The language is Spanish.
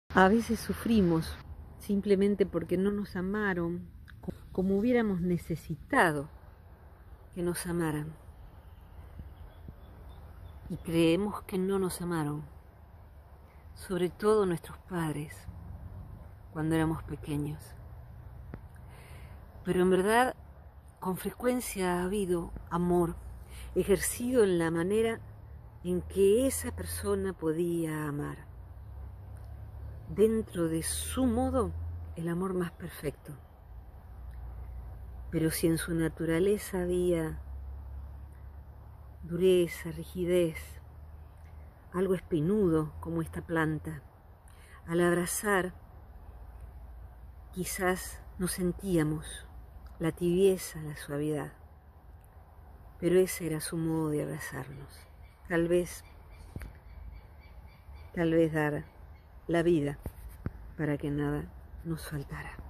A veces sufrimos simplemente porque no nos amaron como hubiéramos necesitado que nos amaran. Y creemos que no nos amaron, sobre todo nuestros padres, cuando éramos pequeños. Pero en verdad, con frecuencia ha habido amor ejercido en la manera en que esa persona podía amar. Dentro de su modo, el amor más perfecto. Pero si en su naturaleza había dureza, rigidez, algo espinudo como esta planta, al abrazar quizás no sentíamos la tibieza, la suavidad, pero ese era su modo de abrazarnos. Tal vez dar la vida para que nada nos faltara.